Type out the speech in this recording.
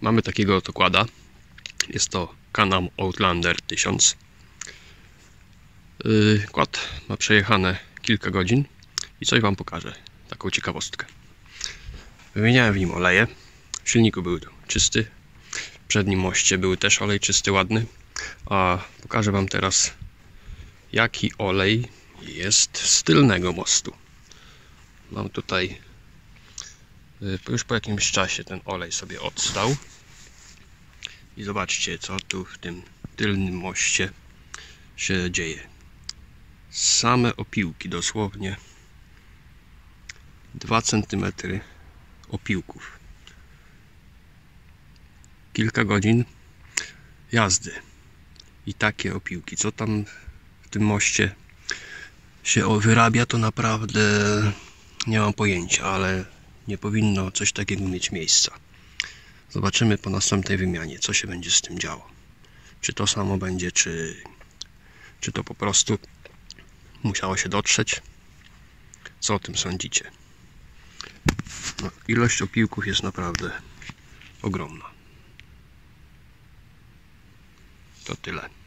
Mamy takiego oto kłada. Jest to Can-Am Outlander 1000. Kład ma przejechane kilka godzin i coś Wam pokażę, taką ciekawostkę. Wymieniałem w nim oleje. W silniku był czysty, w przednim moście był też olej czysty, ładny. A pokażę Wam teraz, jaki olej jest z tylnego mostu. Mam tutaj, już po jakimś czasie ten olej sobie odstał. I zobaczcie, co tu w tym tylnym moście się dzieje. Same opiłki, dosłownie 2 cm opiłków. Kilka godzin jazdy i takie opiłki. Co tam w tym moście się wyrabia, to naprawdę nie mam pojęcia, ale nie powinno coś takiego mieć miejsca. Zobaczymy po następnej wymianie, co się będzie z tym działo. Czy to samo będzie, czy to po prostu musiało się dotrzeć. Co o tym sądzicie? No, ilość opiłków jest naprawdę ogromna. To tyle.